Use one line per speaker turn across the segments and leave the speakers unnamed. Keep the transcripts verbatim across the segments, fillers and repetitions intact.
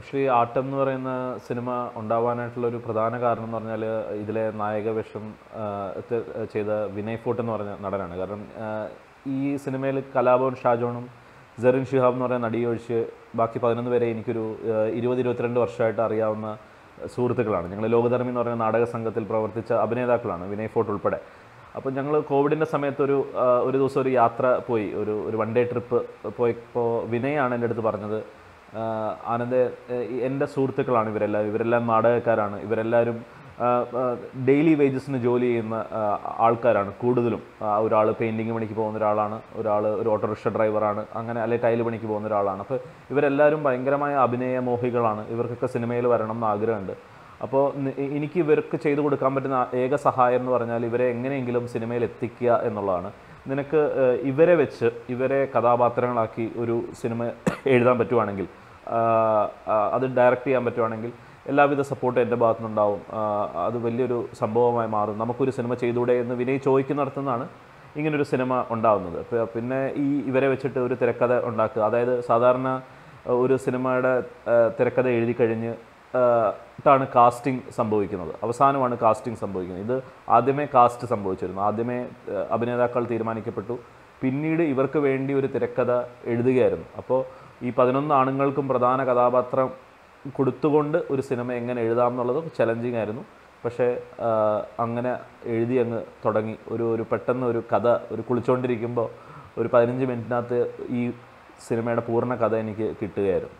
Actually ആട്ടം എന്ന് പറയുന്ന സിനിമ ഉണ്ടാവാനായിട്ടുള്ളൊരു പ്രധാന കാരണം എന്ന് പറഞ്ഞാൽ ഇതിലെ നായക വേഷം ചെയ്ത വിനയ് ഫോർട്ട് എന്ന് പറഞ്ഞ നടനാണ്. കാരണം ഈ സിനിമയിൽ കലാഭവൻ ഷാജോണും സെറിൻ ഷിഹാബ് എന്ന് പറയുന്ന നടിയെ ഒഴിച്ച് ബാക്കി പതിനൊന്ന് പേരെ എനിക്കൊരു ഇരുപത് ഇരുപത്തിരണ്ട് വർഷമായിട്ട് അറിയാവുന്ന സുഹൃത്തുക്കളാണ്. ഞങ്ങൾ ലോകധർമ്മി എന്ന് പറയുന്ന നാടക സംഘത്തിൽ പ്രവർത്തിച്ച അഭിനേതാക്കളാണ്, വിനയ് ഫോർട്ട് ഉൾപ്പെടെ. അപ്പോൾ ഞങ്ങൾ കോവിഡിൻ്റെ സമയത്തൊരു ഒരു ദിവസം ഒരു യാത്ര പോയി, ഒരു ഒരു വൺ ഡേ ട്രിപ്പ് പോയപ്പോൾ വിനയാണ് എൻ്റെ അടുത്ത് പറഞ്ഞത്, ആനന്ദ് എൻ്റെ സുഹൃത്തുക്കളാണ് ഇവരെല്ലാം, ഇവരെല്ലാം നാടകക്കാരാണ്, ഇവരെല്ലാവരും ഡെയിലി വേജസിന് ജോലി ചെയ്യുന്ന ആൾക്കാരാണ് കൂടുതലും. ഒരാൾ പെയിൻറ്റിങ് പണിക്ക് പോകുന്ന ഒരാളാണ്, ഒരാൾ ഒരു ഓട്ടോറിക്ഷ ഡ്രൈവറാണ്, അങ്ങനെ അല്ലെങ്കിൽ ടൈൽ പണിക്ക് പോകുന്ന ഒരാളാണ്. അപ്പോൾ ഇവരെല്ലാവരും ഭയങ്കരമായ അഭിനയ മോഹികളാണ്, ഇവർക്കൊക്കെ സിനിമയിൽ വരണം എന്ന് ആഗ്രഹമുണ്ട്. അപ്പോൾ എനിക്ക് ഇവർക്ക് ചെയ്തു കൊടുക്കാൻ പറ്റുന്ന ഏക സഹായം എന്ന് പറഞ്ഞാൽ ഇവരെ എങ്ങനെയെങ്കിലും സിനിമയിൽ എത്തിക്കുക എന്നുള്ളതാണ്. നിനക്ക് ഇവരെ വെച്ച് ഇവരെ കഥാപാത്രങ്ങളാക്കി ഒരു സിനിമ എഴുതാൻ പറ്റുവാണെങ്കിൽ, അത് ഡയറക്റ്റ് ചെയ്യാൻ പറ്റുവാണെങ്കിൽ എല്ലാവിധ സപ്പോർട്ടും എൻ്റെ ഭാഗത്തു നിന്നുണ്ടാവും. അത് വലിയൊരു സംഭവമായി മാറും. നമുക്കൊരു സിനിമ ചെയ്തുകൂടെ എന്ന് വിനയ് ചോദിക്കുന്നിടത്തുനിന്നാണ് ഇങ്ങനൊരു സിനിമ ഉണ്ടാകുന്നത്. പിന്നെ ഈ ഇവരെ വെച്ചിട്ട് ഒരു തിരക്കഥ ഉണ്ടാക്കുക, അതായത് സാധാരണ ഒരു സിനിമയുടെ തിരക്കഥ എഴുതി കഴിഞ്ഞ് ാണ് കാസ്റ്റിംഗ് സംഭവിക്കുന്നത്, അവസാനമാണ് കാസ്റ്റിംഗ് സംഭവിക്കുന്നത്. ഇത് ആദ്യമേ കാസ്റ്റ് സംഭവിച്ചിരുന്നു, ആദ്യമേ അഭിനേതാക്കൾ തീരുമാനിക്കപ്പെട്ടു, പിന്നീട് ഇവർക്ക് വേണ്ടി ഒരു തിരക്കഥ എഴുതുകയായിരുന്നു. അപ്പോൾ ഈ പതിനൊന്ന് ആണുങ്ങൾക്കും പ്രധാന കഥാപാത്രം കൊടുത്തുകൊണ്ട് ഒരു സിനിമ എങ്ങനെ എഴുതാം എന്നുള്ളത് ചലഞ്ചിങ് ആയിരുന്നു. പക്ഷേ അങ്ങനെ എഴുതി അങ്ങ് തുടങ്ങി. ഒരു ഒരു പെട്ടെന്ന് ഒരു കഥ ഒരു കുളിച്ചുകൊണ്ടിരിക്കുമ്പോൾ ഒരു പതിനഞ്ച് മിനിറ്റിനകത്ത് ഈ സിനിമയുടെ പൂർണ്ണ കഥ എനിക്ക് കിട്ടുകയായിരുന്നു.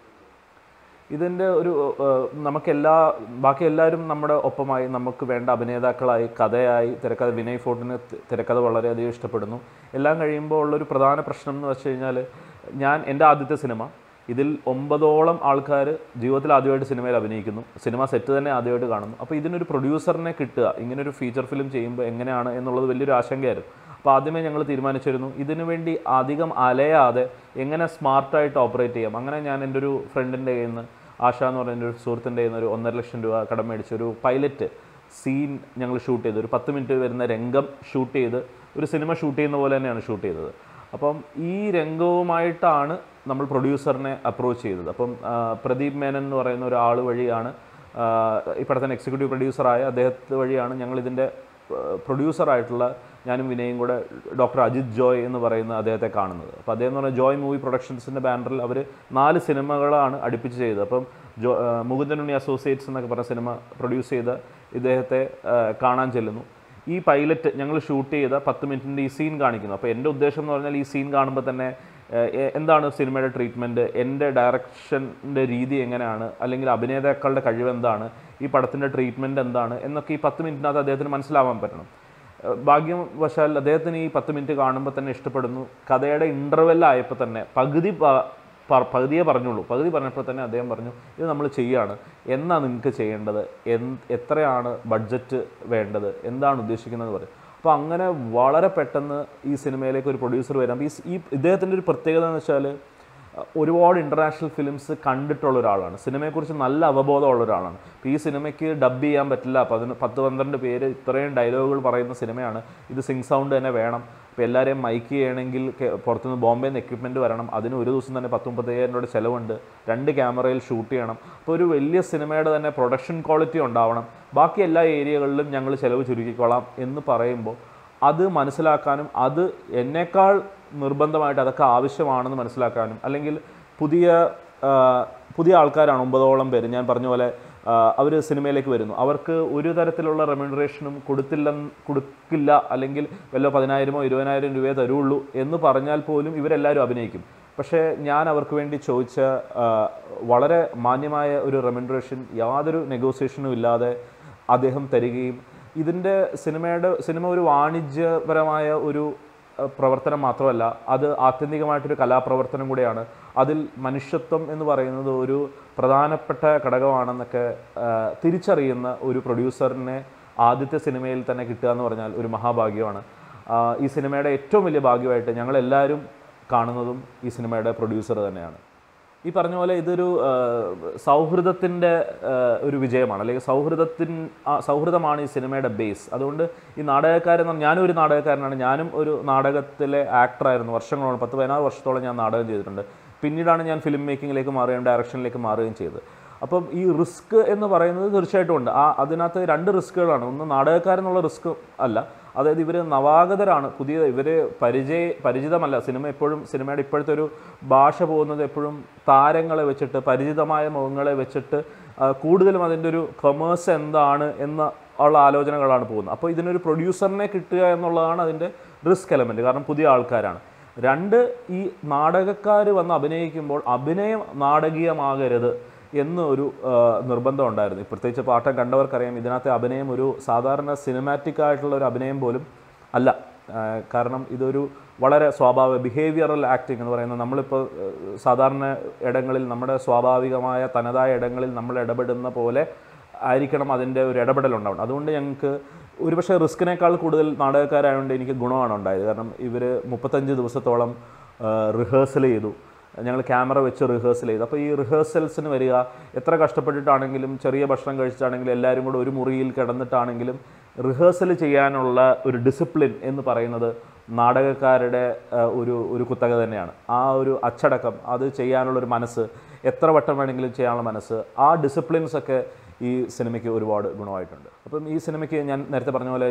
ഇതിൻ്റെ ഒരു നമുക്കെല്ലാ ബാക്കി എല്ലാവരും നമ്മുടെ ഒപ്പമായി, നമുക്ക് വേണ്ട അഭിനേതാക്കളായി, കഥയായി, തിരക്കഥ വിനയ് ഫോർട്ടിന് തിരക്കഥ വളരെയധികം ഇഷ്ടപ്പെടുന്നു. എല്ലാം കഴിയുമ്പോൾ ഉള്ളൊരു പ്രധാന പ്രശ്നം എന്ന് വെച്ച് കഴിഞ്ഞാൽ, ഞാൻ എൻ്റെ ആദ്യത്തെ സിനിമ, ഇതിൽ ഒമ്പതോളം ആൾക്കാർ ജീവിതത്തിൽ ആദ്യമായിട്ട് സിനിമയിൽ അഭിനയിക്കുന്നു, സിനിമ സെറ്റ് തന്നെ ആദ്യമായിട്ട് കാണുന്നു. അപ്പോൾ ഇതിനൊരു പ്രൊഡ്യൂസറിനെ കിട്ടുക, ഇങ്ങനൊരു ഫീച്ചർ ഫിലിം ചെയ്യുമ്പോൾ എങ്ങനെയാണ് എന്നുള്ളത് വലിയൊരു ആശങ്കയായിരുന്നു. അപ്പോൾ ആദ്യമേ ഞങ്ങൾ തീരുമാനിച്ചിരുന്നു ഇതിനു വേണ്ടി അധികം അലയാതെ എങ്ങനെ സ്മാർട്ടായിട്ട് ഓപ്പറേറ്റ് ചെയ്യാം. അങ്ങനെ ഞാൻ എൻ്റെ ഒരു ഫ്രണ്ടിൻ്റെ കയ്യിൽ നിന്ന്, ആശ എന്ന് പറയുന്ന ഒരു സുഹൃത്തിൻ്റെ കയ്യിൽ നിന്ന് ഒരു ഒന്നര ലക്ഷം രൂപ കടം മേടിച്ച് ഒരു പൈലറ്റ് സീൻ ഞങ്ങൾ ഷൂട്ട് ചെയ്തു. ഒരു പത്ത് മിനിറ്റ് വരുന്ന രംഗം ഷൂട്ട് ചെയ്ത്, ഒരു സിനിമ ഷൂട്ട് ചെയ്യുന്ന പോലെ തന്നെയാണ് ഷൂട്ട് ചെയ്തത്. അപ്പം ഈ രംഗവുമായിട്ടാണ് നമ്മൾ പ്രൊഡ്യൂസറിനെ അപ്രോച്ച് ചെയ്തത്. അപ്പം പ്രദീപ് മേനൻ എന്ന് പറയുന്ന ഒരാൾ വഴിയാണ്, ഇപ്പോൾ തന്നെ എക്സിക്യൂട്ടീവ് പ്രൊഡ്യൂസറായ അദ്ദേഹത്തെ വഴിയാണ് ഞങ്ങളിതിൻ്റെ പ്രൊഡ്യൂസറായിട്ടുള്ള ഞാനും വിനയും കൂടെ ഡോക്ടർ അജിത് ജോയ് എന്ന് പറയുന്ന അദ്ദേഹത്തെ കാണുന്നത്. അപ്പോൾ അദ്ദേഹം എന്ന് പറഞ്ഞാൽ ജോയ് മൂവി പ്രൊഡക്ഷൻസിൻ്റെ ബാനറിൽ അവർ നാല് സിനിമകളാണ് അടുപ്പിച്ച് ചെയ്തത്. അപ്പം ജോ മുകുന്ദനുണ്ണി അസോസിയേറ്റ്സ് എന്നൊക്കെ പറഞ്ഞ സിനിമ പ്രൊഡ്യൂസ് ചെയ്ത ഇദ്ദേഹത്തെ കാണാൻ ചെല്ലുന്നു. ഈ പൈലറ്റ് ഞങ്ങൾ ഷൂട്ട് ചെയ്ത പത്ത് മിനിറ്റിൻ്റെ ഈ സീൻ കാണിക്കുന്നു. അപ്പോൾ എൻ്റെ ഉദ്ദേശം എന്ന് പറഞ്ഞാൽ ഈ സീൻ കാണുമ്പോൾ തന്നെ എന്താണ് സിനിമയുടെ ട്രീറ്റ്മെൻറ്റ്, എൻ്റെ ഡയറക്ഷൻ്റെ രീതി എങ്ങനെയാണ്, അല്ലെങ്കിൽ അഭിനേതാക്കളുടെ കഴിവ് എന്താണ്, ഈ പടത്തിൻ്റെ ട്രീറ്റ്മെൻറ്റ് എന്താണ് എന്നൊക്കെ ഈ പത്ത് മിനിറ്റിനകത്ത് അദ്ദേഹത്തിന് മനസ്സിലാവാൻ പറ്റണം. ഭാഗ്യവശാൽ അദ്ദേഹത്തിന് ഈ പത്ത് മിനിറ്റ് കാണുമ്പോൾ തന്നെ ഇഷ്ടപ്പെടുന്നു. കഥയുടെ ഇൻ്റർവെല്ലായപ്പോൾ തന്നെ പകുതി പകുതിയെ പറഞ്ഞുള്ളൂ, പകുതി പറഞ്ഞപ്പോൾ തന്നെ അദ്ദേഹം പറഞ്ഞു, ഇത് നമ്മൾ ചെയ്യുകയാണ്, എന്നാണ് നിങ്ങൾക്ക് ചെയ്യേണ്ടത്, എന്ത് എത്രയാണ് ബഡ്ജറ്റ് വേണ്ടത്, എന്താണ് ഉദ്ദേശിക്കുന്നത് പറയും. അപ്പോൾ അങ്ങനെ വളരെ പെട്ടെന്ന് ഈ സിനിമയിലേക്ക് ഒരു പ്രൊഡ്യൂസർ വരാം. ഈ ഈ ഇദ്ദേഹത്തിൻ്റെ ഒരു പ്രത്യേകത എന്ന് വെച്ചാൽ ഒരുപാട് ഇൻ്റർനാഷണൽ ഫിലിംസ് കണ്ടിട്ടുള്ള ഒരാളാണ്, സിനിമയെക്കുറിച്ച് നല്ല അവബോധമുള്ള ഒരാളാണ്. അപ്പോൾ ഈ സിനിമയ്ക്ക് ഡബ് ചെയ്യാൻ പറ്റില്ല, പതിന് പത്ത് പന്ത്രണ്ട് പേര് ഇത്രയും ഡയലോഗുകൾ പറയുന്ന സിനിമയാണ്, ഇത് സിങ് സൗണ്ട് തന്നെ വേണം, അപ്പോൾ എല്ലാവരെയും മൈക്ക് ചെയ്യണമെങ്കിൽ പുറത്തുനിന്ന് ബോംബെയിൽ നിന്ന് എക്വിപ്മെൻറ്റ് വരണം, അതിന് ഒരു ദിവസം തന്നെ പത്ത് മുപ്പത്തയ്യായിരം രൂപയുടെ ചിലവുണ്ട്, രണ്ട് ക്യാമറയിൽ ഷൂട്ട് ചെയ്യണം. അപ്പോൾ ഒരു വലിയ സിനിമയുടെ തന്നെ പ്രൊഡക്ഷൻ ക്വാളിറ്റി ഉണ്ടാവണം, ബാക്കി എല്ലാ ഏരിയകളിലും ഞങ്ങൾ ചിലവ് ചുരുക്കിക്കോളാം എന്ന് പറയുമ്പോൾ അത് മനസ്സിലാക്കാനും, അത് എന്നേക്കാൾ നിർബന്ധമായിട്ട് അതൊക്കെ ആവശ്യമാണെന്ന് മനസ്സിലാക്കാനും, അല്ലെങ്കിൽ പുതിയ പുതിയ ആൾക്കാരാണ് ഒമ്പതോളം പേര്, ഞാൻ പറഞ്ഞ പോലെ അവർ സിനിമയിലേക്ക് വരുന്നു, അവർക്ക് ഒരു തരത്തിലുള്ള റെമ്യൂണറേഷനും കൊടുത്തില്ല കൊടുക്കില്ല അല്ലെങ്കിൽ വല്ല പതിനായിരമോ ഇരുപതിനായിരം രൂപയെ തരുള്ളൂ എന്ന് പറഞ്ഞാൽ പോലും ഇവരെല്ലാവരും അഭിനയിക്കും. പക്ഷേ ഞാൻ അവർക്ക് വേണ്ടി ചോദിച്ച വളരെ മാന്യമായ ഒരു റെമ്യൂണറേഷൻ യാതൊരു നെഗോസിയേഷനും ഇല്ലാതെ അദ്ദേഹം തരികയും, ഇതിൻ്റെ സിനിമയുടെ സിനിമ ഒരു വാണിജ്യപരമായ ഒരു പ്രവർത്തനം മാത്രമല്ല, അത് ആത്യന്തികമായിട്ടൊരു കലാപ്രവർത്തനം കൂടെയാണ്. അതിൽ മനുഷ്യത്വം എന്ന് പറയുന്നത് ഒരു പ്രധാനപ്പെട്ട ഘടകമാണെന്നൊക്കെ തിരിച്ചറിയുന്ന ഒരു പ്രൊഡ്യൂസറിനെ ആദ്യത്തെ സിനിമയിൽ തന്നെ കിട്ടുക എന്ന് പറഞ്ഞാൽ ഒരു മഹാഭാഗ്യമാണ്. ഈ സിനിമയുടെ ഏറ്റവും വലിയ ഭാഗ്യമായിട്ട് ഞങ്ങളെല്ലാവരും കാണുന്നതും ഈ സിനിമയുടെ പ്രൊഡ്യൂസർ തന്നെയാണ്. ഈ പറഞ്ഞ പോലെ ഇതൊരു സൗഹൃദത്തിൻ്റെ ഒരു വിജയമാണ്, അല്ലെങ്കിൽ സൗഹൃദത്തിൻ സൗഹൃദമാണ് ഈ സിനിമയുടെ ബേസ്. അതുകൊണ്ട് ഈ നാടകക്കാരെന്ന് പറഞ്ഞാൽ, ഞാനും ഒരു നാടകക്കാരനാണ്, ഞാനും ഒരു നാടകത്തിലെ ആക്ടറായിരുന്നു വർഷങ്ങളോളം, പത്ത് പതിനാറ് വർഷത്തോളം ഞാൻ നാടകം ചെയ്തിട്ടുണ്ട്. പിന്നീടാണ് ഞാൻ ഫിലിം മേക്കിങ്ങിലേക്ക് മാറുകയും ഡയറക്ഷനിലേക്ക് മാറുകയും ചെയ്തത്. അപ്പം ഈ റിസ്ക് എന്ന് പറയുന്നത് തീർച്ചയായിട്ടും ഉണ്ട്. ആ അതിനകത്ത് രണ്ട് റിസ്ക്കുകളാണ്. ഒന്ന് നാടകക്കാരെന്നുള്ള റിസ്ക് അല്ല, അതായത് ഇവർ നവാഗതരാണ്, പുതിയ ഇവർ പരിചയ പരിചിതമല്ല. സിനിമ എപ്പോഴും സിനിമയുടെ ഇപ്പോഴത്തെ ഒരു ഭാഷ പോകുന്നത് എപ്പോഴും താരങ്ങളെ വെച്ചിട്ട്, പരിചിതമായ മുഖങ്ങളെ വെച്ചിട്ട് കൂടുതലും അതിൻ്റെ ഒരു കൊമേഴ്സ് എന്താണ് എന്ന ഉള്ള ആലോചനകളാണ് പോകുന്നത്. അപ്പോൾ ഇതിനൊരു പ്രൊഡ്യൂസറിനെ കിട്ടുക എന്നുള്ളതാണ് അതിൻ്റെ റിസ്ക് എലമെൻറ്റ്. കാരണം പുതിയ ആൾക്കാരാണ്. രണ്ട്, ഈ നാടകക്കാർ വന്ന് അഭിനയിക്കുമ്പോൾ അഭിനയം നാടകീയമാകരുത് എന്നൊരു നിർബന്ധം ഉണ്ടായിരുന്നു. പ്രത്യേകിച്ച് പാട്ടം കണ്ടവർക്കറിയാം, ഇതിനകത്തെ അഭിനയം ഒരു സാധാരണ സിനിമാറ്റിക് ആയിട്ടുള്ള ഒരു അഭിനയം പോലും അല്ല. കാരണം ഇതൊരു വളരെ സ്വാഭാവിക ബിഹേവിയറൽ ആക്ടിങ് എന്ന് പറയുന്നത്, നമ്മളിപ്പോൾ സാധാരണ ഇടങ്ങളിൽ നമ്മുടെ സ്വാഭാവികമായ തനതായ ഇടങ്ങളിൽ നമ്മൾ ഇടപെടുന്ന പോലെ ആയിരിക്കണം അതിൻ്റെ ഒരു ഇടപെടലുണ്ടാവണം. അതുകൊണ്ട് ഞങ്ങൾക്ക് ഒരുപക്ഷെ റിസ്കിനേക്കാൾ കൂടുതൽ നാടകക്കാരായതുകൊണ്ട് എനിക്ക് ഗുണമാണ് ഉണ്ടായത്. കാരണം ഇവർ മുപ്പത്തഞ്ച് ദിവസത്തോളം റിഹേഴ്സൽ ചെയ്തു, ഞങ്ങൾ ക്യാമറ വെച്ച് റിഹേഴ്സൽ ചെയ്തു. അപ്പോൾ ഈ റിഹേഴ്സൽസിന് വരിക, എത്ര കഷ്ടപ്പെട്ടിട്ടാണെങ്കിലും ചെറിയ ഭക്ഷണം കഴിച്ചിട്ടാണെങ്കിലും എല്ലാവരും കൂടെ ഒരു മുറിയിൽ കിടന്നിട്ടാണെങ്കിലും റിഹേഴ്സൽ ചെയ്യാനുള്ള ഒരു ഡിസിപ്ലിൻ എന്ന് പറയുന്നത് നാടകക്കാരുടെ ഒരു ഒരു കുത്തക തന്നെയാണ്. ആ ഒരു അച്ചടക്കം, അത് ചെയ്യാനുള്ളൊരു മനസ്സ്, എത്ര വട്ടം വേണമെങ്കിലും ചെയ്യാനുള്ള മനസ്സ്, ആ ഡിസിപ്ലിൻസൊക്കെ ഈ സിനിമയ്ക്ക് ഒരുപാട് ഗുണമായിട്ടുണ്ട്. അപ്പം ഈ സിനിമയ്ക്ക് ഞാൻ നേരത്തെ പറഞ്ഞ പോലെ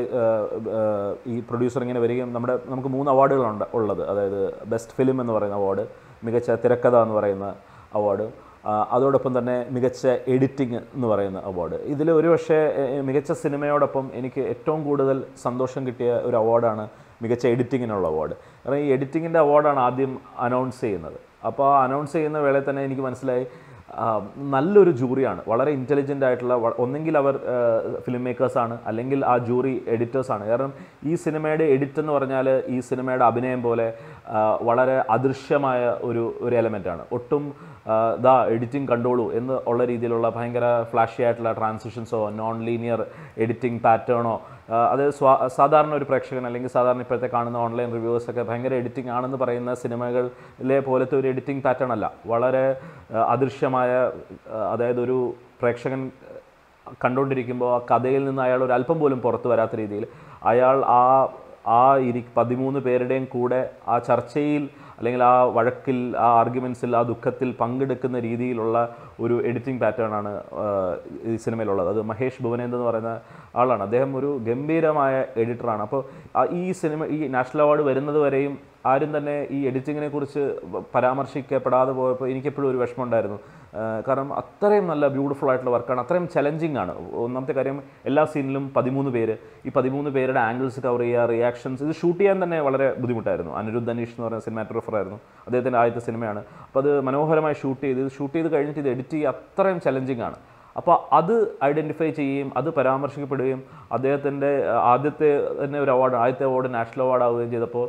ഈ പ്രൊഡ്യൂസർ ഇങ്ങനെ വരികയും നമ്മുടെ നമുക്ക് മൂന്ന് അവാർഡുകളുണ്ട് ഉള്ളത്. അതായത് ബെസ്റ്റ് ഫിലിം എന്ന് പറയുന്ന അവാർഡ്, മികച്ച തിരക്കഥ എന്ന് പറയുന്ന അവാർഡ്, അതോടൊപ്പം തന്നെ മികച്ച എഡിറ്റിംഗ് എന്ന് പറയുന്ന അവാർഡ്. ഇതിൽ ഒരുപക്ഷെ മികച്ച സിനിമയോടൊപ്പം എനിക്ക് ഏറ്റവും കൂടുതൽ സന്തോഷം കിട്ടിയ ഒരു അവാർഡാണ് മികച്ച എഡിറ്റിങ്ങിനുള്ള അവാർഡ്. കാരണം ഈ എഡിറ്റിങ്ങിൻ്റെ അവാർഡാണ് ആദ്യം അനൗൺസ് ചെയ്യുന്നത്. അപ്പോൾ ആ അനൗൺസ് ചെയ്യുന്ന വേളയിൽ തന്നെ എനിക്ക് മനസ്സിലായി നല്ലൊരു ജൂറിയാണ്, വളരെ ഇൻ്റലിജൻ്റ് ആയിട്ടുള്ള, ഒന്നെങ്കിൽ അവർ ഫിലിം മേക്കേഴ്സാണ് അല്ലെങ്കിൽ ആ ജൂറി എഡിറ്റേഴ്സാണ്. കാരണം ഈ സിനിമയുടെ എഡിറ്റ് എന്ന് പറഞ്ഞാൽ ഈ സിനിമയുടെ അഭിനയം പോലെ വളരെ അദൃശ്യമായ ഒരു ഒരു എലമെൻറ്റാണ്. ഒട്ടും ദാ എഡിറ്റിംഗ് കണ്ടോളൂ എന്ന് ഉള്ള രീതിയിലുള്ള ഭയങ്കര ഫ്ലാഷി ആയിട്ടുള്ള ട്രാൻസിഷൻസോ നോൺ ലീനിയർ എഡിറ്റിംഗ് പാറ്റേണോ, അത് സ്വാ സാധാരണ ഒരു പ്രേക്ഷകൻ അല്ലെങ്കിൽ സാധാരണ ഇപ്പോഴത്തെ കാണുന്ന ഓൺലൈൻ റിവ്യൂവേഴ്സൊക്കെ ഭയങ്കര എഡിറ്റിംഗ് ആണെന്ന് പറയുന്ന സിനിമകളിലെ പോലത്തെ ഒരു എഡിറ്റിംഗ് പാറ്റേൺ അല്ല. വളരെ അദൃശ്യമായ, അതായത് ഒരു പ്രേക്ഷകൻ കണ്ടുകൊണ്ടിരിക്കുമ്പോൾ ആ കഥയിൽ നിന്ന് അയാൾ ഒരു അല്പം പോലും പുറത്തു വരാത്ത രീതിയിൽ അയാൾ ആ ആ ഇരി പതിമൂന്ന് പേരുടെയും കൂടെ ആ ചർച്ചയിൽ അല്ലെങ്കിൽ ആ വഴക്കിൽ, ആ ആർഗ്യുമെൻസിൽ, ആ ദുഃഖത്തിൽ പങ്കെടുക്കുന്ന രീതിയിലുള്ള ഒരു എഡിറ്റിംഗ് പാറ്റേണാണ് ഈ സിനിമയിലുള്ളത്. അത് മഹേഷ് ഭുവനേന്ദ് എന്ന് പറയുന്ന ആളാണ്. അദ്ദേഹം ഒരു ഗംഭീരമായ എഡിറ്ററാണ്. അപ്പോൾ ഈ സിനിമ ഈ നാഷണൽ അവാർഡ് വരുന്നത് വരെയും ആരും തന്നെ ഈ എഡിറ്റിങ്ങിനെ കുറിച്ച് പരാമർശിക്കപ്പെടാതെ പോയപ്പോൾ എനിക്കെപ്പോഴും ഒരു വിഷമമുണ്ടായിരുന്നു. കാരണം അത്രയും നല്ല ബ്യൂട്ടിഫുൾ ആയിട്ടുള്ള വർക്കാണ്, അത്രയും ചലഞ്ചിങ് ആണ്. ഒന്നാമത്തെ കാര്യം, എല്ലാ സീനിലും പതിമൂന്ന് പേര്, ഈ പതിമൂന്ന് പേരുടെ ആംഗിൾസ് കവർ ചെയ്യുക, റിയാക്ഷൻസ്, ഇത് ഷൂട്ട് ചെയ്യാൻ തന്നെ വളരെ ബുദ്ധിമുട്ടായിരുന്നു. അനിരുദ്ധ് അനീഷ് എന്ന് പറയുന്ന സിനിമാറ്റോഗ്രാഫർ ആയിരുന്നു, അദ്ദേഹത്തിൻ്റെ ആദ്യത്തെ സിനിമയാണ്. അപ്പോൾ അത് മനോഹരമായി ഷൂട്ട് ചെയ്ത് ഇത് ഷൂട്ട് ചെയ്ത് കഴിഞ്ഞിട്ട് ഇത് എഡിറ്റ് ചെയ്യുക അത്രയും ചലഞ്ചിങ് ആണ്. അപ്പോൾ അത് ഐഡൻറ്റിഫൈ ചെയ്യുകയും അത് പരാമർശിക്കപ്പെടുകയും അദ്ദേഹത്തിൻ്റെ ആദ്യത്തെ തന്നെ ഒരു അവാർഡ്, ആദ്യത്തെ അവാർഡ് നാഷണൽ അവാർഡ് ആവുകയും ചെയ്തപ്പോൾ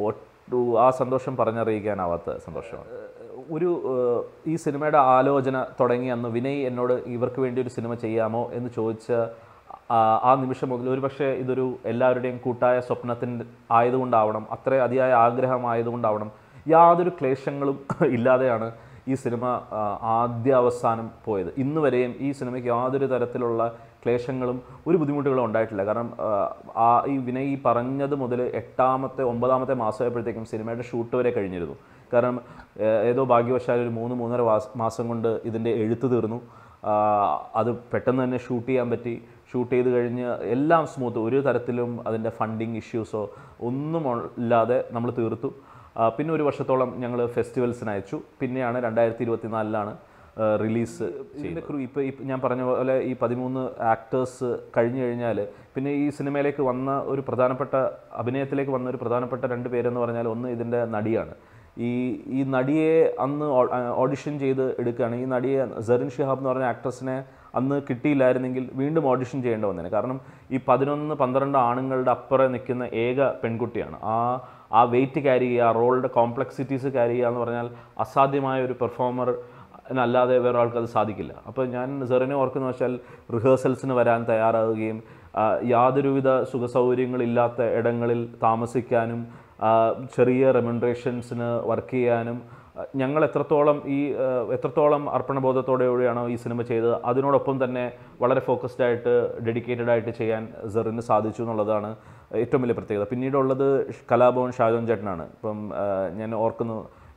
ആ സന്തോഷം പറഞ്ഞറിയിക്കാനാവാത്ത സന്തോഷമാണ്. ഒരു ഈ സിനിമയുടെ ആലോചന തുടങ്ങി അന്ന് വിനയ് എന്നോട് ഇവർക്ക് വേണ്ടി ഒരു സിനിമ ചെയ്യാമോ എന്ന് ചോദിച്ച ആ നിമിഷം മുതൽ, ഒരു പക്ഷേ ഇതൊരു എല്ലാവരുടെയും കൂട്ടായ സ്വപ്നത്തിൻ്റെ ആയതുകൊണ്ടാവണം, അത്ര അതിയായ ആഗ്രഹമായതുകൊണ്ടാവണം, യാതൊരു ക്ലേശങ്ങളും ഇല്ലാതെയാണ് ഈ സിനിമ ആദ്യ അവസാനം പോയത്. ഇന്ന് വരെയും ഈ സിനിമയ്ക്ക് യാതൊരു തരത്തിലുള്ള ക്ലേശങ്ങളും ഒരു ബുദ്ധിമുട്ടുകളും ഉണ്ടായിട്ടില്ല. കാരണം ആ ഈ വിനയ് പറഞ്ഞത് മുതൽ എട്ടാമത്തെ ഒമ്പതാമത്തെ മാസമായപ്പോഴത്തേക്കും സിനിമയുടെ ഷൂട്ട് വരെ കഴിഞ്ഞിരുന്നു. കാരണം ഏതോ ഭാഗ്യവശാൽ ഒരു മൂന്ന് മൂന്നര മാസം കൊണ്ട് ഇതിൻ്റെ എഴുത്ത് തീർന്നു. അത് പെട്ടെന്ന് തന്നെ ഷൂട്ട് ചെയ്യാൻ പറ്റി. ഷൂട്ട് ചെയ്ത് കഴിഞ്ഞ് എല്ലാം സ്മൂത്ത്, ഒരു തരത്തിലും അതിൻ്റെ ഫണ്ടിങ് ഇഷ്യൂസോ ഒന്നും ഇല്ലാതെ നമ്മൾ തീർത്തു. പിന്നെ ഒരു വർഷത്തോളം ഞങ്ങൾ ഫെസ്റ്റിവൽസിന് അയച്ചു. പിന്നെയാണ് രണ്ടായിരത്തി ഇരുപത്തി നാലിലാണ് റിലീസ് ചെയ്യുന്നത്. ക്രൂ ഇപ്പോൾ ഈ ഞാൻ പറഞ്ഞ പോലെ ഈ പതിമൂന്ന് ആക്ടേഴ്സ് കഴിഞ്ഞു കഴിഞ്ഞാൽ പിന്നെ ഈ സിനിമയിലേക്ക് വന്ന ഒരു പ്രധാനപ്പെട്ട അഭിനയത്തിലേക്ക് വന്ന ഒരു പ്രധാനപ്പെട്ട രണ്ട് പേരെന്ന് പറഞ്ഞാൽ, ഒന്ന് ഇതിൻ്റെ നടിയാണ്. ഈ ഈ നടിയെ അന്ന് ഓഡിഷൻ ചെയ്ത് എടുക്കുകയാണ്. ഈ നടിയെ സെറിൻ ഷിഹാബ് എന്ന് പറഞ്ഞ ആക്ട്രസിനെ അന്ന് കിട്ടിയില്ലായിരുന്നെങ്കിൽ വീണ്ടും ഓഡിഷൻ ചെയ്യേണ്ടി വന്നേനെ. കാരണം ഈ പതിനൊന്ന് പന്ത്രണ്ട് ആണുങ്ങളുടെ അപ്പുറം നിൽക്കുന്ന ഏക പെൺകുട്ടിയാണ്. ആ ആ വെയിറ്റ് ക്യാരി ചെയ്യുക, ആ റോളിൻ്റെ കോംപ്ലക്സിറ്റീസ് ക്യാരി ചെയ്യുക എന്ന് പറഞ്ഞാൽ അസാധ്യമായ ഒരു പെർഫോമർ അല്ലാതെ വേറെ ആൾക്ക് അത് സാധിക്കില്ല. അപ്പോൾ ഞാൻ സെറിനെ ഓർക്കുന്ന വെച്ചാൽ റിഹേഴ്സൽസിന് വരാൻ തയ്യാറാവുകയും യാതൊരുവിധ സുഖസൗകര്യങ്ങളില്ലാത്ത ഇടങ്ങളിൽ താമസിക്കാനും ചെറിയ റെമ്യൂണറേഷൻസിന് വർക്ക് ചെയ്യാനും ഞങ്ങൾ എത്രത്തോളം ഈ എത്രത്തോളം അർപ്പണബോധത്തോടെയാണോ ഈ സിനിമ ചെയ്തത്, അതിനോടൊപ്പം തന്നെ വളരെ ഫോക്കസ്ഡ് ആയിട്ട് ഡെഡിക്കേറ്റഡ് ആയിട്ട് ചെയ്യാൻ സെറിന് സാധിച്ചു എന്നുള്ളതാണ് ഏറ്റവും വലിയ പ്രത്യേകത. പിന്നീടുള്ളത് കലാഭവൻ ഷാജോൻ ചേട്ടനാണ്. ഇപ്പം ഞാൻ ഓർക്കുന്നു,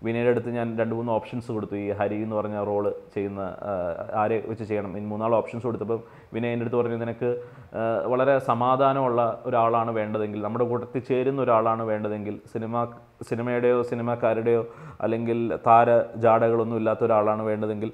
വിനയുടെ അടുത്ത് ഞാൻ രണ്ട് മൂന്ന് ഓപ്ഷൻസ് കൊടുത്തു, ഈ ഹരി എന്ന് പറഞ്ഞ റോള് ചെയ്യുന്ന ആരെ വെച്ച് ചെയ്യണം, ഇനി മൂന്നാല് ഓപ്ഷൻസ് കൊടുത്തപ്പോൾ വിനയ് എൻ്റെ അടുത്ത് പറഞ്ഞു, നിനക്ക് വളരെ സമാധാനമുള്ള ഒരാളാണ് വേണ്ടതെങ്കിൽ, നമ്മുടെ കൂട്ടത്തിൽ ചേരുന്ന ഒരാളാണ് വേണ്ടതെങ്കിൽ, സിനിമ സിനിമയുടെയോ സിനിമാക്കാരുടെയോ അല്ലെങ്കിൽ താര ജാടകളൊന്നും ഇല്ലാത്ത ഒരാളാണ് വേണ്ടതെങ്കിൽ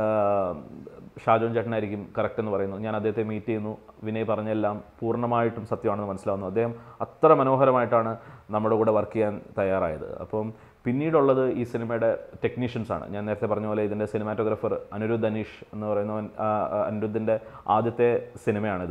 ഷാജോൺ ചേട്ടനായിരിക്കും കറക്റ്റ് എന്ന് പറയുന്നു. ഞാൻ അദ്ദേഹത്തെ മീറ്റ് ചെയ്യുന്നു. വിനയ് പറഞ്ഞെല്ലാം പൂർണ്ണമായിട്ടും സത്യമാണെന്ന് മനസ്സിലാവുന്നു. അദ്ദേഹം അത്ര മനോഹരമായിട്ടാണ് നമ്മുടെ കൂടെ വർക്ക് ചെയ്യാൻ തയ്യാറായത്. അപ്പം പിന്നീടുള്ളത് ഈ സിനിമയുടെ ടെക്നീഷ്യൻസാണ്. ഞാൻ നേരത്തെ പറഞ്ഞ പോലെ ഇതിൻ്റെ സിനിമാറ്റോഗ്രാഫർ അനിരുദ്ധ് അനീഷ് എന്ന് പറയുന്നവൻ, അനിരുദ്ധിൻ്റെ ആദ്യത്തെ സിനിമയാണിത്.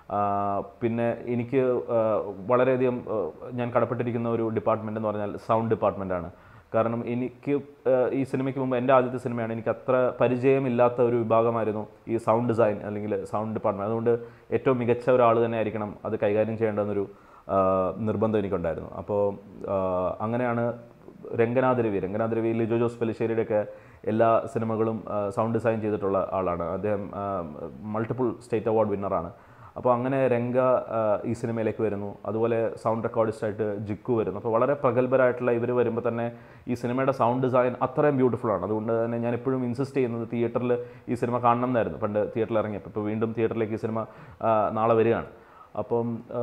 പിന്നെ എനിക്ക് വളരെയധികം ഞാൻ കടപ്പെട്ടിരിക്കുന്ന ഒരു ഡിപ്പാർട്ട്മെൻറ്റ് എന്ന് പറഞ്ഞാൽ സൗണ്ട് ഡിപ്പാർട്ട്മെൻറ്റാണ്. കാരണം എനിക്ക് ഈ സിനിമയ്ക്ക് മുമ്പ് എൻ്റെ ആദ്യത്തെ സിനിമയാണ്, എനിക്ക് അത്ര പരിചയമില്ലാത്ത ഒരു വിഭാഗമായിരുന്നു ഈ സൗണ്ട് ഡിസൈൻ അല്ലെങ്കിൽ സൗണ്ട് ഡിപ്പാർട്ട്മെൻറ്റ്. അതുകൊണ്ട് ഏറ്റവും മികച്ച ഒരാൾ തന്നെ ആയിരിക്കണം അത് കൈകാര്യം ചെയ്യേണ്ടെന്നൊരു നിർബന്ധം എനിക്കുണ്ടായിരുന്നു. അപ്പോൾ അങ്ങനെയാണ് രംഗനാഥ് രവി രംഗനാഥ് രവി ലിജോ ജോസ് പെലിശ്ശേരിയുടെയൊക്കെ എല്ലാ സിനിമകളും സൗണ്ട് ഡിസൈൻ ചെയ്തിട്ടുള്ള ആളാണ്. അദ്ദേഹം മൾട്ടിപ്പിൾ സ്റ്റേറ്റ് അവാർഡ് വിന്നറാണ്. അപ്പോൾ അങ്ങനെ രംഗ ഈ സിനിമയിലേക്ക് വരുന്നു. അതുപോലെ സൗണ്ട് റെക്കോർഡിസ്റ്റായിട്ട് ജിക്കു വരുന്നു. അപ്പോൾ വളരെ പ്രഗത്ഭരായിട്ടുള്ള ഇവർ വരുമ്പോൾ തന്നെ ഈ സിനിമയുടെ സൗണ്ട് ഡിസൈൻ അത്രയും ബ്യൂട്ടിഫുള്ളാണ്. അതുകൊണ്ട് തന്നെ ഞാൻ എപ്പോഴും ഇൻസിസ്റ്റ് ചെയ്യുന്നത് തിയേറ്ററിൽ ഈ സിനിമ കാണണം എന്നായിരുന്നു പണ്ട് തിയേറ്ററിൽ ഇറങ്ങിയപ്പോൾ. ഇപ്പോൾ വീണ്ടും തിയേറ്ററിലേക്ക് ഈ സിനിമ നാളെ വരികയാണ്. അപ്പം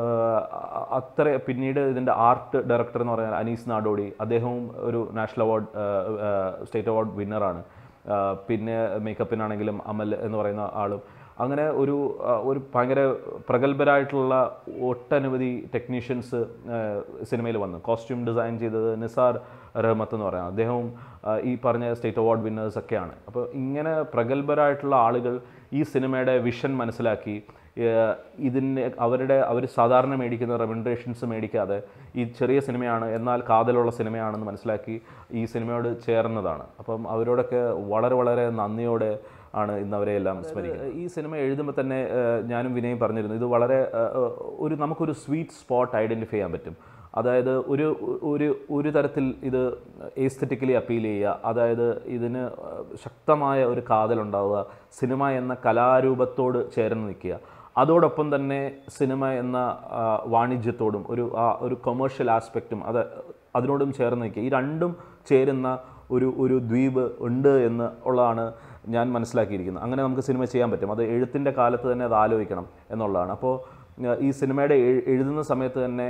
അത്ര പിന്നീട് ഇതിൻ്റെ ആർട്ട് ഡയറക്ടർ എന്ന് പറഞ്ഞാൽ അനീസ് നാടോടി, അദ്ദേഹവും ഒരു നാഷണൽ അവാർഡ് സ്റ്റേറ്റ് അവാർഡ് വിന്നറാണ്. പിന്നെ മേക്കപ്പിനാണെങ്കിലും അമൽ എന്ന് പറയുന്ന ആളും. അങ്ങനെ ഒരു ഒരു ഭയങ്കര പ്രഗത്ഭരായിട്ടുള്ള ഒട്ടനവധി ടെക്നീഷ്യൻസ് സിനിമയിൽ വന്നു. കോസ്റ്റ്യൂം ഡിസൈൻ ചെയ്തത് നിസാർ റഹ്മത്ത് എന്ന് പറയാം, അദ്ദേഹവും ഈ പറഞ്ഞ സ്റ്റേറ്റ് അവാർഡ് വിന്നേഴ്സ് ഒക്കെയാണ്. അപ്പോൾ ഇങ്ങനെ പ്രഗത്ഭരായിട്ടുള്ള ആളുകൾ ഈ സിനിമയുടെ വിഷൻ മനസ്സിലാക്കി ഇതിന് അവരുടെ അവർ സാധാരണ മേടിക്കുന്ന റെമ്യൂണറേഷൻസ് മേടിക്കാതെ ഈ ചെറിയ സിനിമയാണ് എന്നാൽ കാതലുള്ള സിനിമയാണെന്ന് മനസ്സിലാക്കി ഈ സിനിമയോട് ചേർന്നതാണ്. അപ്പം അവരോടൊക്കെ വളരെ വളരെ നന്ദിയോടെ ആണ് ഇന്ന് അവരെയെല്ലാം സ്മരിക്കുന്നത്. ഈ സിനിമ എഴുതുമ്പോൾ തന്നെ ഞാനും വിനയും പറഞ്ഞിരുന്നു, ഇത് വളരെ ഒരു നമുക്കൊരു സ്വീറ്റ് സ്പോട്ട് ഐഡൻറ്റിഫൈ ചെയ്യാൻ പറ്റും. അതായത് ഒരു ഒരു ഒരു തരത്തിൽ ഇത് എസ്തെറ്റിക്കലി അപ്പീൽ ചെയ്യുക, അതായത് ഇതിന് ശക്തമായ ഒരു കാതലുണ്ടാവുക, സിനിമ എന്ന കലാരൂപത്തോട് ചേർന്ന് നിൽക്കുക, അതോടൊപ്പം തന്നെ സിനിമ എന്ന വാണിജ്യത്തോടും ഒരു ആ ഒരു കൊമേഴ്ഷ്യൽ ആസ്പെക്റ്റും അത് അതിനോടും ചേർന്ന് നിൽക്കുക. ഈ രണ്ടും ചേരുന്ന ഒരു ഒരു ദ്വീപ് ഉണ്ട് എന്ന് ഉള്ളതാണ് ഞാൻ മനസ്സിലാക്കിയിരിക്കുന്നത്. അങ്ങനെ നമുക്ക് സിനിമ ചെയ്യാൻ പറ്റും. അത് എഴുത്തിൻ്റെ കാലത്ത് തന്നെ അത് ആലോചിക്കണം എന്നുള്ളതാണ്. അപ്പോൾ ഈ സിനിമയുടെ എഴുതുന്ന സമയത്ത് തന്നെ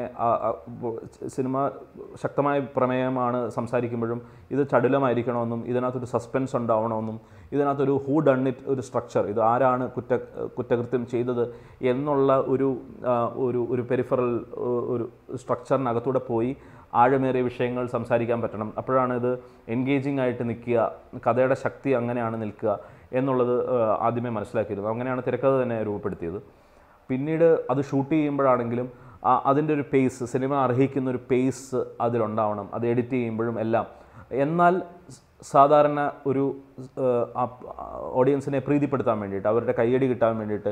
സിനിമ ശക്തമായ പ്രമേയമാണ് സംസാരിക്കുമ്പോഴും ഇത് ചടുലമായിരിക്കണമെന്നും ഇതിനകത്തൊരു സസ്പെൻസ് ഉണ്ടാവണമെന്നും ഇതിനകത്തൊരു ഹൂ ഡൺ ഇറ്റ് ഒരു സ്ട്രക്ചർ, ഇത് ആരാണ് കുറ്റ കുറ്റകൃത്യം ചെയ്തത് എന്നുള്ള ഒരു ഒരു ഒരു പെരിഫറൽ ഒരു സ്ട്രക്ചറിനകത്തൂടെ പോയി ആഴമേറിയ വിഷയങ്ങൾ സംസാരിക്കാൻ പറ്റണം. അപ്പോഴാണ് ഇത് എൻഗേജിങ് ആയിട്ട് നിൽക്കുക, കഥയുടെ ശക്തി അങ്ങനെയാണ് നിൽക്കുക എന്നുള്ളത് ആദ്യമേ മനസ്സിലാക്കിയിരുന്നു. അങ്ങനെയാണ് തിരക്കഥ തന്നെ രൂപപ്പെടുത്തിയത്. പിന്നീട് അത് ഷൂട്ട് ചെയ്യുമ്പോഴാണെങ്കിലും അതിൻ്റെ ഒരു പേസ്, സിനിമ അർഹിക്കുന്ന ഒരു പേസ് അതിലുണ്ടാവണം, അത് എഡിറ്റ് ചെയ്യുമ്പോഴും എല്ലാം. എന്നാൽ സാധാരണ ഒരു ഓഡിയൻസിനെ പ്രീതിപ്പെടുത്താൻ വേണ്ടിയിട്ട്, അവരുടെ കയ്യടി കിട്ടാൻ വേണ്ടിയിട്ട്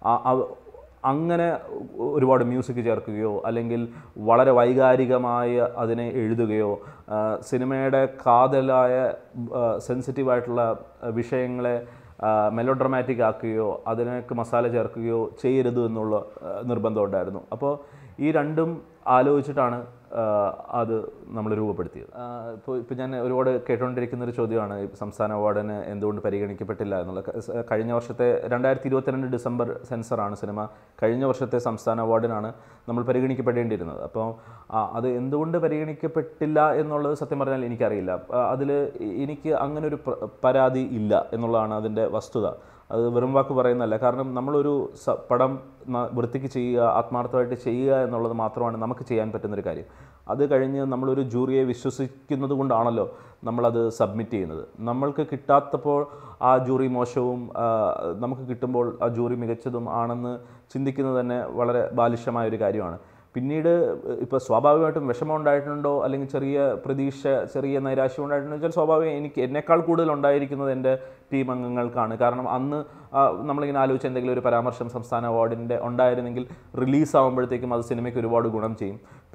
അങ്ങനെ ഒരുപാട് മ്യൂസിക് ചേർക്കുകയോ അല്ലെങ്കിൽ വളരെ വൈകാരികമായ അതിനെ എഴുതുകയോ സിനിമയുടെ കാതലായ സെൻസിറ്റീവായിട്ടുള്ള വിഷയങ്ങളെ മെലോഡ്രമാറ്റിക് ആക്കുകയോ അതിനൊക്കെ മസാല ചേർക്കുകയോ ചെയ്യരുത് എന്നുള്ള നിർബന്ധം ഉണ്ടായിരുന്നു. അപ്പോൾ ഈ രണ്ടും ആലോചിച്ചിട്ടാണ് അത് നമ്മൾ രൂപപ്പെടുത്തിയത്. ഇപ്പോൾ ഇപ്പോൾ ഞാൻ ഒരുപാട് കേട്ടുകൊണ്ടിരിക്കുന്നൊരു ചോദ്യമാണ് സംസ്ഥാന അവാർഡിന് എന്തുകൊണ്ട് പരിഗണിക്കപ്പെട്ടില്ല എന്നുള്ളത്. കഴിഞ്ഞ വർഷത്തെ രണ്ടായിരത്തി ഇരുപത്തിരണ്ട് ഡിസംബർ സെൻസറാണ് സിനിമ. കഴിഞ്ഞ വർഷത്തെ സംസ്ഥാന അവാർഡിനാണ് നമ്മൾ പരിഗണിക്കപ്പെടേണ്ടിയിരുന്നത്. അപ്പോൾ അത് എന്തുകൊണ്ട് പരിഗണിക്കപ്പെട്ടില്ല എന്നുള്ളത് സത്യം പറഞ്ഞാൽ എനിക്കറിയില്ല. അതിൽ എനിക്ക് അങ്ങനൊരു പരാതി ഇല്ല എന്നുള്ളതാണ് അതിൻ്റെ വസ്തുത. അത് വെറും വാക്ക് പറയുന്നതല്ല. കാരണം നമ്മളൊരു പടം വൃത്തിക്ക് ചെയ്യുക, ആത്മാർത്ഥമായിട്ട് ചെയ്യുക എന്നുള്ളത് മാത്രമാണ് നമുക്ക് ചെയ്യാൻ പറ്റുന്നൊരു കാര്യം. അത് കഴിഞ്ഞ് നമ്മളൊരു ജൂറിയെ വിശ്വസിക്കുന്നത് കൊണ്ടാണല്ലോ നമ്മളത് സബ്മിറ്റ് ചെയ്യുന്നത്. നമ്മൾക്ക് കിട്ടാത്തപ്പോൾ ആ ജൂറി മോശവും നമുക്ക് കിട്ടുമ്പോൾ ആ ജൂറി മികച്ചതും ആണെന്ന് ചിന്തിക്കുന്നത് തന്നെ വളരെ ബാലിഷ്യമായൊരു കാര്യമാണ്. പിന്നീട് ഇപ്പോൾ സ്വാഭാവികമായിട്ടും വിഷമം ഉണ്ടായിട്ടുണ്ടോ അല്ലെങ്കിൽ ചെറിയ പ്രതീക്ഷ, ചെറിയ നൈരാശ്യം ഉണ്ടായിട്ടുണ്ടോ വെച്ചാൽ സ്വാഭാവികം എനിക്ക് എന്നേക്കാൾ കൂടുതൽ ഉണ്ടായിരിക്കുന്നത് എൻ്റെ ടീം അംഗങ്ങൾക്കാണ്. കാരണം അന്ന് നമ്മളിങ്ങനെ ആലോചിച്ച് എന്തെങ്കിലും ഒരു പരാമർശം സംസ്ഥാന അവാർഡിൻ്റെ ഉണ്ടായിരുന്നെങ്കിൽ റിലീസാകുമ്പോഴത്തേക്കും അത് സിനിമയ്ക്ക് ഒരുപാട് ഗുണം ചെയ്യും.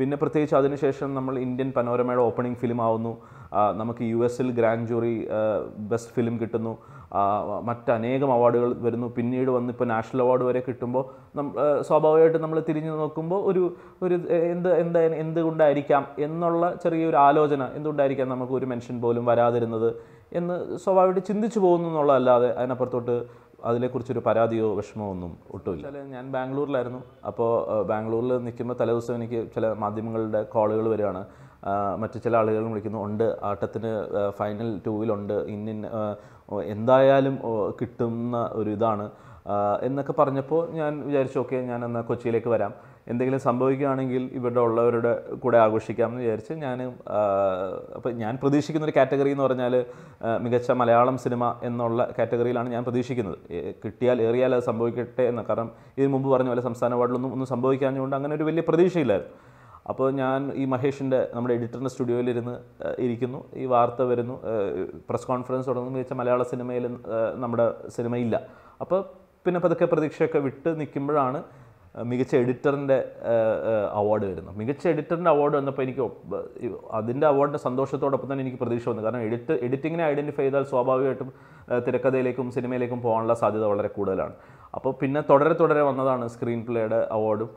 പിന്നെ പ്രത്യേകിച്ച് അതിനുശേഷം നമ്മൾ ഇന്ത്യൻ പനോരമയുടെ ഓപ്പണിംഗ് ഫിലിം ആവുന്നു, നമുക്ക് യു എസിൽ ഗ്രാൻഡ് ജൂറി ബെസ്റ്റ് ഫിലിം കിട്ടുന്നു, മറ്റനേകം അവാർഡുകൾ വരുന്നു. പിന്നീട് വന്ന് ഇപ്പോൾ നാഷണൽ അവാർഡ് വരെ കിട്ടുമ്പോൾ നമ്മൾ സ്വാഭാവികമായിട്ടും നമ്മൾ തിരിഞ്ഞു നോക്കുമ്പോൾ ഒരു ഒരു എന്ത് എന്താ എന്തുകൊണ്ടായിരിക്കാം എന്നുള്ള ചെറിയൊരു ആലോചന, എന്തുകൊണ്ടായിരിക്കാം നമുക്ക് ഒരു മെൻഷൻ പോലും വരാതിരുന്നത് എന്ന് സ്വാഭാവികമായിട്ട് ചിന്തിച്ചു പോകുന്നു എന്നുള്ളതല്ലാതെ അതിനപ്പുറത്തോട്ട് അതിനെക്കുറിച്ചൊരു പരാതിയോ വിഷമമോ ഒന്നും ഒട്ടുമില്ല. ഞാൻ ബാംഗ്ലൂരിലായിരുന്നു. അപ്പോൾ ബാംഗ്ലൂരിൽ നിൽക്കുമ്പോൾ തലേദിവസം എനിക്ക് ചില മാധ്യമങ്ങളുടെ കോളുകൾ വരികയാണ്, മറ്റു ചില ആളുകൾ വിളിക്കുന്നു, ഉണ്ട് ആട്ടത്തിന് ഫൈനൽ ടൂവിലുണ്ട്, ഇന്ത്യൻ എന്തായാലും കിട്ടുന്ന ഒരു ഇതാണ് എന്നൊക്കെ പറഞ്ഞപ്പോൾ ഞാൻ വിചാരിച്ചു ഓക്കെ ഞാൻ എന്നാൽ കൊച്ചിയിലേക്ക് വരാം, എന്തെങ്കിലും സംഭവിക്കുകയാണെങ്കിൽ ഇവിടെ ഉള്ളവരുടെ കൂടെ ആഘോഷിക്കാമെന്ന് വിചാരിച്ച് ഞാൻ അപ്പോൾ ഞാൻ പ്രതീക്ഷിക്കുന്നൊരു കാറ്റഗറി എന്ന് പറഞ്ഞാൽ മികച്ച മലയാളം സിനിമ എന്നുള്ള കാറ്റഗറിയിലാണ് ഞാൻ പ്രതീക്ഷിക്കുന്നത്. കിട്ടിയാൽ ഏറിയാൽ അത് സംഭവിക്കട്ടെ എന്ന്, കാരണം ഇതിന് മുമ്പ് പറഞ്ഞ പോലെ സംസ്ഥാന അവാർഡിലൊന്നും ഒന്നും സംഭവിക്കാഞ്ഞുകൊണ്ട് അങ്ങനെ ഒരു വലിയ പ്രതീക്ഷയില്ലായിരുന്നു. അപ്പോൾ ഞാൻ ഈ മഹേഷിൻ്റെ നമ്മുടെ എഡിറ്ററിൻ്റെ സ്റ്റുഡിയോയിലിരുന്ന് ഇരിക്കുന്നു, ഈ വാർത്ത വരുന്നു, പ്രസ് കോൺഫറൻസ് തുടങ്ങുന്നു, മികച്ച മലയാള സിനിമയിൽ നമ്മുടെ സിനിമയില്ല. അപ്പോൾ പിന്നെ പതുക്കെ പ്രതീക്ഷയൊക്കെ വിട്ട് നിൽക്കുമ്പോഴാണ് മികച്ച എഡിറ്ററിൻ്റെ അവാർഡ് വരുന്നത്. മികച്ച എഡിറ്ററിൻ്റെ അവാർഡ് വന്നപ്പോൾ എനിക്ക് അതിൻ്റെ അവാർഡിൻ്റെ സന്തോഷത്തോടൊപ്പം തന്നെ എനിക്ക് പ്രതീക്ഷ വന്നു. കാരണം എഡിറ്റ് എഡിറ്റിങ്ങിനെ ഐഡൻറ്റിഫൈ ചെയ്താൽ സ്വാഭാവികമായിട്ടും തിരക്കഥയിലേക്കും സിനിമയിലേക്കും പോകാനുള്ള സാധ്യത വളരെ കൂടുതലാണ്. അപ്പോൾ പിന്നെ തുടരെ തുടരെ വന്നതാണ് സ്ക്രീൻ പ്ലേയുടെ അവാർഡും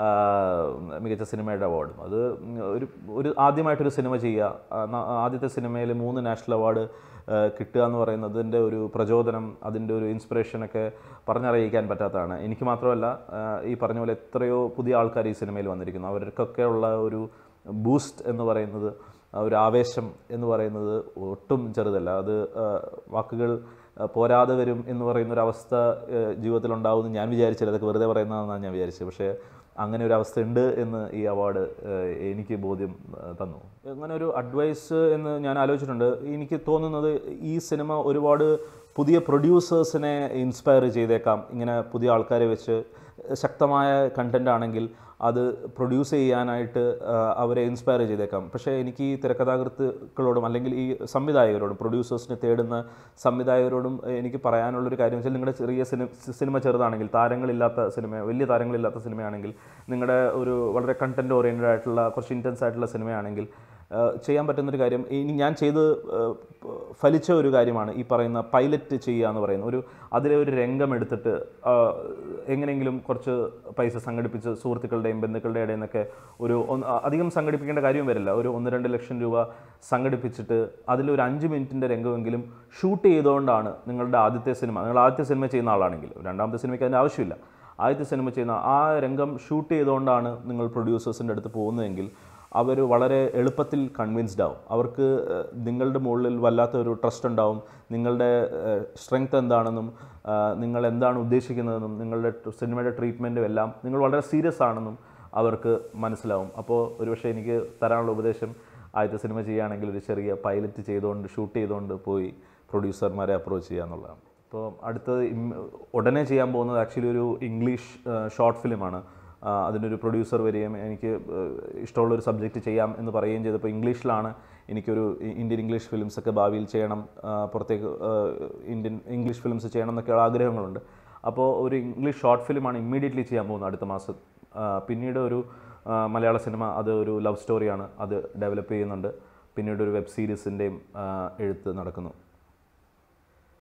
മികച്ച സിനിമയുടെ അവാർഡും. അത് ഒരു ഒരു ആദ്യമായിട്ടൊരു സിനിമ ചെയ്യുക, ആദ്യത്തെ സിനിമയിൽ മൂന്ന് നാഷണൽ അവാർഡ് കിട്ടുക എന്ന് പറയുന്നതിൻ്റെ ഒരു പ്രചോദനം, അതിൻ്റെ ഒരു ഇൻസ്പിറേഷനൊക്കെ പറഞ്ഞറിയിക്കാൻ പറ്റാത്തതാണ്. എനിക്ക് മാത്രമല്ല, ഈ പറഞ്ഞ പോലെ എത്രയോ പുതിയ ആൾക്കാർ ഈ സിനിമയിൽ വന്നിരിക്കുന്നു. അവർക്കൊക്കെ ഉള്ള ഒരു ബൂസ്റ്റ് എന്ന് പറയുന്നത്, ഒരു ആവേശം എന്ന് പറയുന്നത് ഒട്ടും ചെറുതല്ല. അത് വാക്കുകൾ പോരാതെ വരും എന്ന് പറയുന്നൊരവസ്ഥ ജീവിതത്തിലുണ്ടാവുമെന്ന് ഞാൻ വിചാരിച്ചില്ല. അതൊക്കെ വെറുതെ പറയുന്നതെന്നാണ് ഞാൻ വിചാരിച്ചത്. പക്ഷേ അങ്ങനെ ഒരു അവസ്ഥ ഉണ്ട് എന്ന് ഈ അവാർഡ് എനിക്ക് ബോധ്യം തന്നു. അങ്ങനെ ഒരു അഡ്വൈസ് എന്ന് ഞാൻ ആലോചിച്ചിട്ടുണ്ട്. എനിക്ക് തോന്നുന്നത് ഈ സിനിമ ഒരുപാട് പുതിയ പ്രൊഡ്യൂസേഴ്സിനെ ഇൻസ്പയർ ചെയ്തേക്കാം. ഇങ്ങനെ പുതിയ ആൾക്കാരെ വെച്ച് ശക്തമായ കണ്ടൻ്റ് ആണെങ്കിൽ അത് പ്രൊഡ്യൂസ് ചെയ്യാനായിട്ട് അവരെ ഇൻസ്പയർ ചെയ്തേക്കാം. പക്ഷേ എനിക്ക് ഈ തിരക്കഥാകൃത്തുക്കളോടും അല്ലെങ്കിൽ ഈ സംവിധായകരോടും, പ്രൊഡ്യൂസേഴ്സിനെ തേടുന്ന സംവിധായകരോടും എനിക്ക് പറയാനുള്ളൊരു കാര്യം വെച്ചാൽ, നിങ്ങളുടെ ചെറിയ സിനിമ സിനിമ ചെറുതാണെങ്കിൽ, താരങ്ങളില്ലാത്ത സിനിമ, വലിയ താരങ്ങളില്ലാത്ത സിനിമയാണെങ്കിൽ, നിങ്ങളുടെ ഒരു വളരെ കണ്ടൻറ് ഓറിയൻറ്റഡ് ആയിട്ടുള്ള കുറച്ച് ഇൻറ്റൻസ് ആയിട്ടുള്ള സിനിമയാണെങ്കിൽ ചെയ്യാൻ പറ്റുന്നൊരു കാര്യം, ഇനി ഞാൻ ചെയ്ത് ഫലിച്ച ഒരു കാര്യമാണ് ഈ പറയുന്ന പൈലറ്റ് ചെയ്യുക എന്ന് പറയുന്നത്. ഒരു അതിലെ ഒരു രംഗം എടുത്തിട്ട് എങ്ങനെയെങ്കിലും കുറച്ച് പൈസ സംഘടിപ്പിച്ച് സുഹൃത്തുക്കളുടെയും ബന്ധുക്കളുടെ ഇടയിൽ നിന്നൊക്കെ ഒരു അധികം സംഘടിപ്പിക്കേണ്ട കാര്യം വരില്ല, ഒരു ഒന്ന് രണ്ട് ലക്ഷം രൂപ സംഘടിപ്പിച്ചിട്ട് അതിലൊരു അഞ്ച് മിനിറ്റിൻ്റെ രംഗമെങ്കിലും ഷൂട്ട് ചെയ്തുകൊണ്ടാണ് നിങ്ങളുടെ ആദ്യത്തെ സിനിമ, നിങ്ങൾ ആദ്യത്തെ സിനിമ ചെയ്യുന്ന ആളാണെങ്കിൽ, രണ്ടാമത്തെ സിനിമയ്ക്ക് അതിൻ്റെ ആവശ്യമില്ല, ആദ്യത്തെ സിനിമ ചെയ്യുന്ന ആ രംഗം ഷൂട്ട് ചെയ്തുകൊണ്ടാണ് നിങ്ങൾ പ്രൊഡ്യൂസേഴ്സിൻ്റെ അടുത്ത് പോകുന്നതെങ്കിൽ അവർ വളരെ എളുപ്പത്തിൽ കൺവിൻസ്ഡ് ആവും. അവർക്ക് നിങ്ങളുടെ മുകളിൽ വല്ലാത്ത ഒരു ട്രസ്റ്റ് ഉണ്ടാവും. നിങ്ങളുടെ സ്ട്രെങ്ത് എന്താണെന്നും നിങ്ങൾ എന്താണ് ഉദ്ദേശിക്കുന്നതെന്നും നിങ്ങളുടെ സിനിമയുടെ ട്രീറ്റ്മെൻറ്റും എല്ലാം നിങ്ങൾ വളരെ സീരിയസ് ആണെന്നും അവർക്ക് മനസ്സിലാവും. അപ്പോൾ ഒരുപക്ഷെ എനിക്ക് തരാനുള്ള ഉപദേശം, ആദ്യത്തെ സിനിമ ചെയ്യുകയാണെങ്കിൽ ഒരു ചെറിയ പൈലറ്റ് ചെയ്തുകൊണ്ട് ഷൂട്ട് ചെയ്തുകൊണ്ട് പോയി പ്രൊഡ്യൂസർമാരെ അപ്രോച്ച് ചെയ്യുക എന്നുള്ളതാണ്. ഇപ്പോൾ അടുത്തത് ഉടനെ ചെയ്യാൻ പോകുന്നത് ആക്ച്വലി ഒരു ഇംഗ്ലീഷ് ഷോർട്ട് ഫിലിമാണ്. അതിനൊരു പ്രൊഡ്യൂസർ വരികയും എനിക്ക് ഇഷ്ടമുള്ളൊരു സബ്ജക്റ്റ് ചെയ്യാം എന്ന് പറയുകയും ചെയ്തപ്പോൾ ഇംഗ്ലീഷിലാണ്. എനിക്കൊരു ഇന്ത്യൻ ഇംഗ്ലീഷ് ഫിലിംസൊക്കെ ഭാവിയിൽ ചെയ്യണം, പുറത്തേക്ക് ഇന്ത്യൻ ഇംഗ്ലീഷ് ഫിലിംസ് ചെയ്യണം എന്നൊക്കെയുള്ള ആഗ്രഹങ്ങളുണ്ട്. അപ്പോൾ ഒരു ഇംഗ്ലീഷ് ഷോർട്ട് ഫിലിമാണ് ഇമ്മീഡിയറ്റ്ലി ചെയ്യാൻ പോകുന്നത് അടുത്ത മാസം. പിന്നീട് ഒരു മലയാള സിനിമ, അത് ഒരു ലവ് സ്റ്റോറിയാണ്, അത് ഡെവലപ്പ് ചെയ്യുന്നുണ്ട്. പിന്നീട് ഒരു വെബ് സീരീസിൻ്റെയും എഴുത്ത് നടക്കുന്നു.